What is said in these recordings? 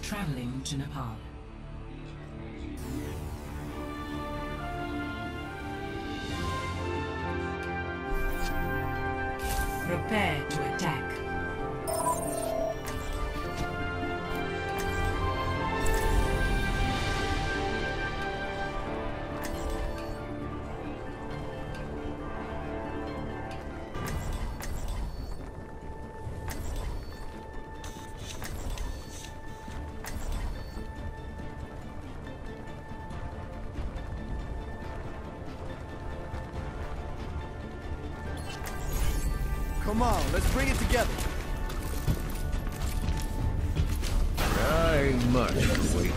traveling to Nepal. Prepare to attack. Come on, let's bring it together. Ain't much waiting.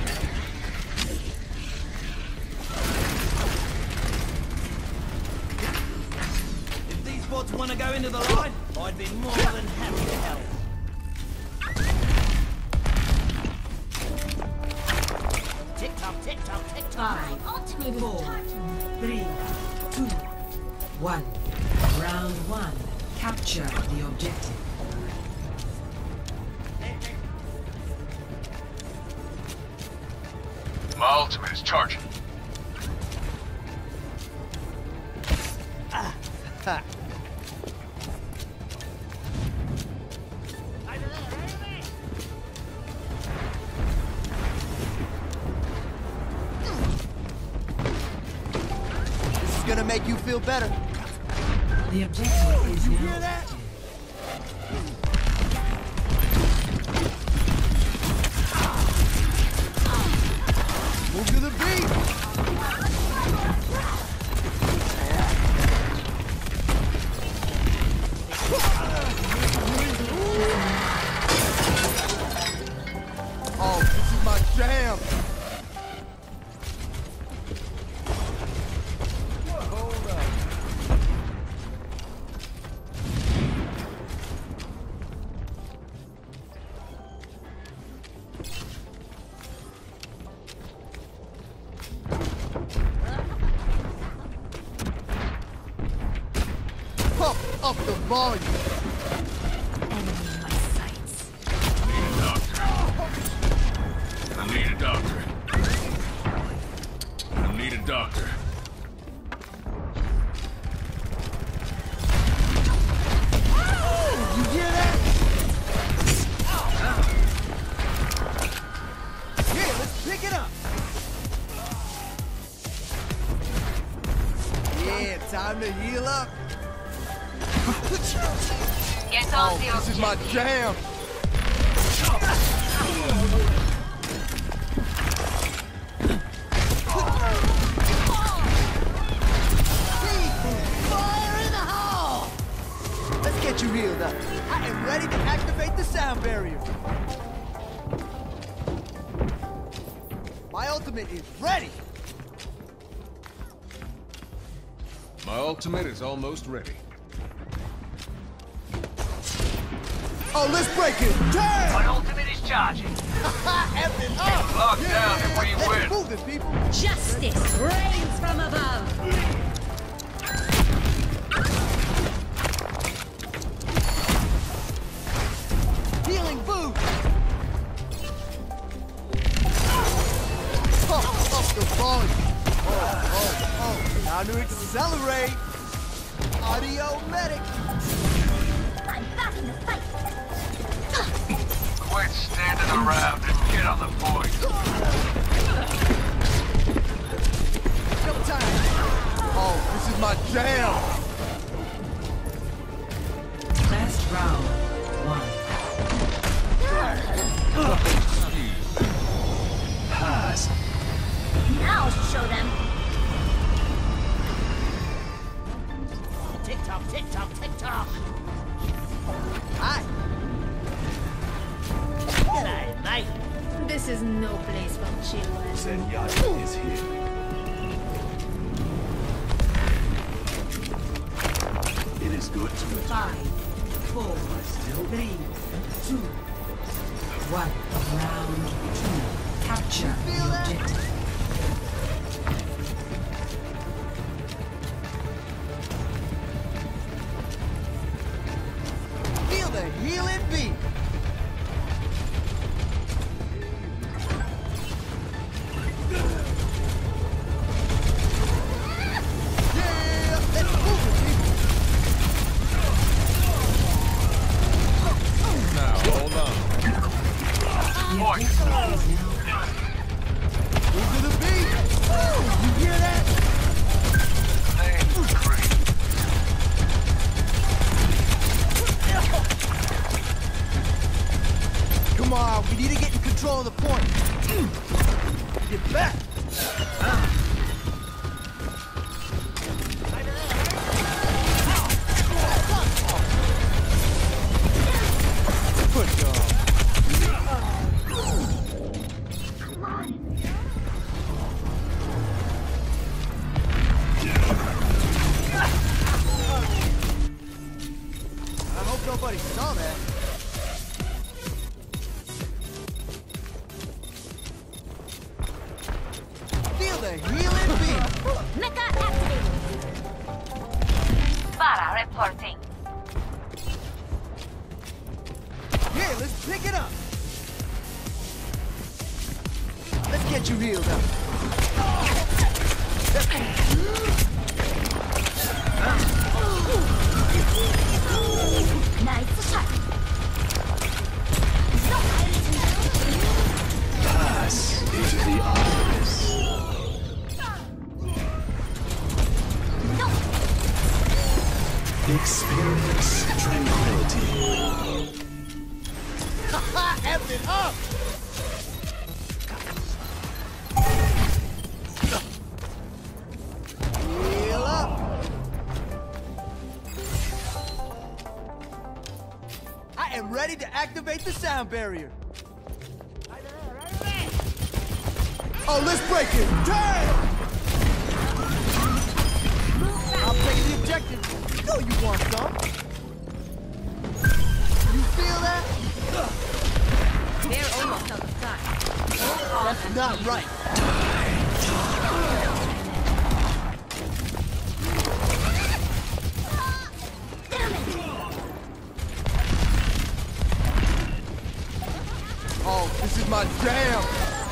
If these bots want to go into the line, I'd be more than happy to help. Tick tock, tick tock, tick tock. 5, 4, 3, 2, 1. Round 1. Capture the objective. My ultimate is charging. Ha! This is gonna make you feel better. The objective is You now hear that? active. Move to the beat! Oh, this is my jam! Hold up. Pump up the volume! Enemy in my sights. I need a doctor. I need a doctor. You hear that? Yeah, let's pick it up! Yeah, time to heal up! Get Oh, on the this is my objective. jam! Fire in the hole! Let's get you healed up. I am ready to activate the sound barrier. My ultimate is ready. My ultimate is almost ready. Oh, let's break it. Damn! My ultimate is charging. F it up! Lock down and we Let's win. move it, people. Justice reigns from above. Healing boost. Pump up the volume. Oh. Time to accelerate. Audio medic. I'm back in the fight. Quit standing around and get on the point. Showtime. Oh, this is my jam. Last round 1. Pass. Now I'll show them. Tick tock, tick tock, tick tock. Hi. G'day, mate. This is no place for children. Zenyatta is here. It is good to return. 5, 4, 3, 2, 1. Round 2. Capture Feel the that? objective. Feel the healing beat. on, we need to get in control of the point. Get back! Good job. I hope nobody saw that. Feel the healing beam. Mecha activated. Vara reporting. Here, let's pick it up. Let's get you healed up. Nice shot. Pass into the obvious. Experience tranquility. Ha! F it up! Heal up! I am ready to activate the sound barrier. Oh, let's break it! Damn! I'm taking the objective. You know you want some. You feel that? They're almost out of time. That's not right. Oh, this is my jam.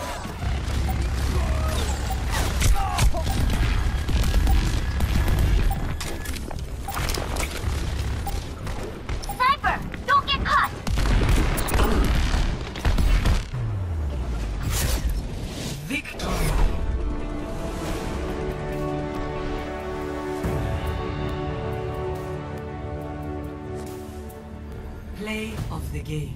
Sniper, don't get caught. Victory. Play of the game.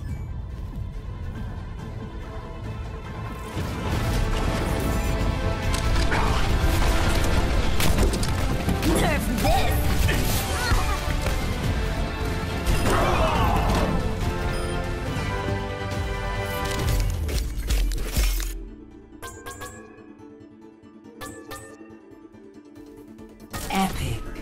Nerf this. Epic.